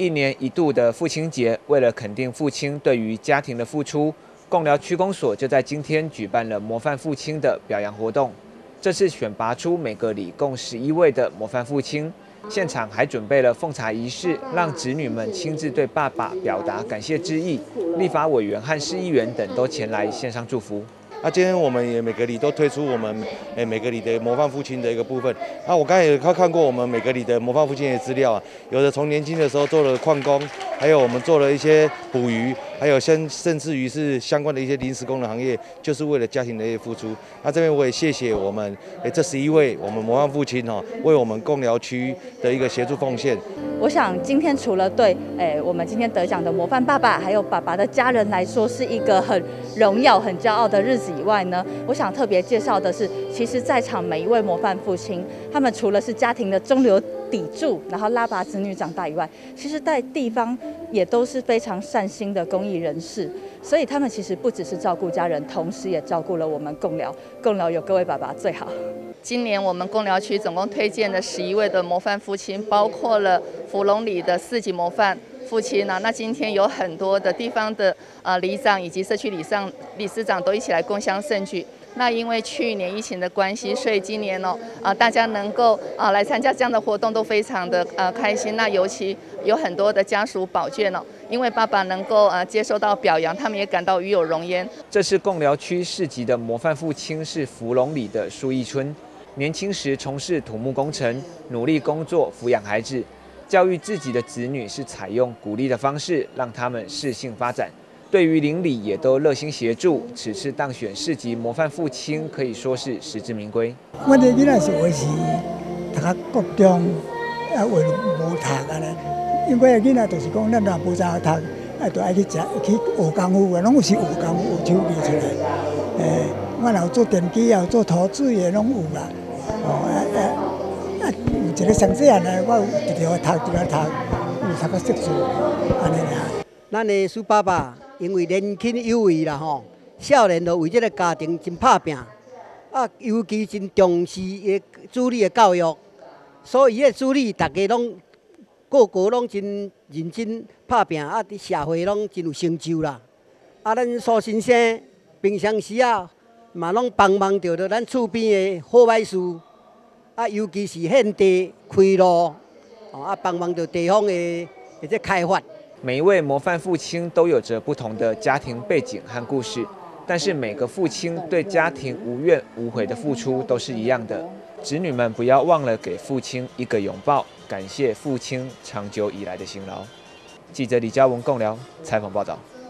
1年1度的父亲节，为了肯定父亲对于家庭的付出，贡寮区公所就在今天举办了模范父亲的表扬活动。这次选拔出每个里共11位的模范父亲，现场还准备了奉茶仪式，让子女们亲自对爸爸表达感谢之意。立法委员和市议员等都前来献上祝福。 今天我们也每个里都推出我们每个里的模范父亲的一个部分。我刚才也看过我们每个里的模范父亲的资料啊，有的从年轻的时候做了矿工，还有我们做了一些捕鱼，还有甚至于是相关的一些临时工的行业，就是为了家庭的一些付出。这边我也谢谢我们这11位我们模范父亲为我们贡寮区的一个协助奉献。 我想今天除了对我们今天得奖的模范爸爸，还有爸爸的家人来说，是一个很荣耀、很骄傲的日子以外呢，我想特别介绍的是，其实在场每一位模范父亲，他们除了是家庭的中流砥柱，然后拉拔子女长大以外，其实在地方也都是非常善心的公益人士，所以他们其实不只是照顾家人，同时也照顾了我们贡寮。贡寮有各位爸爸最好。 今年我们贡寮区总共推荐的11位的模范父亲，包括了福隆里的4级模范父亲啊。那今天有很多的地方的里长以及社区理事长都一起来共襄盛举。那因为去年疫情的关系，所以今年大家能够来参加这样的活动都非常的开心。那尤其有很多的家属宝眷因为爸爸能够接受到表扬，他们也感到与有荣焉。 这次贡寮区市级的模范父亲是福隆里的苏义春。 年轻时从事土木工程，努力工作抚养孩子，教育自己的子女是采用鼓励的方式，让他们适性发展。对于邻里也都热心协助。此次当选市级模范父亲，可以说是实至名归。 我的囡仔是话是读到国中，话无读安尼，因为囡仔就是讲，咱若无早读，就爱去学功夫，拢有是学功夫，有手艺出来。我有做电机，也有做陶水的，拢有啦。有一个上细汉的，我有一条读，有读到硕士，安尼啦。 咱的苏爸爸因为年轻有为啦吼，少年就为这个家庭真打拼，尤其真重视伊子女的教育，所以伊的子女大家拢个个拢真认真打拼，伫社会拢真有成就啦。咱苏先生平常时嘛拢帮忙着咱厝边的好歹事，尤其是献地开路，帮忙着地方的这开发。 每一位模范父亲都有着不同的家庭背景和故事，但是每个父亲对家庭无怨无悔的付出都是一样的。子女们不要忘了给父亲一个拥抱，感谢父亲长久以来的辛劳。记者李嘉文贡寮采访报道。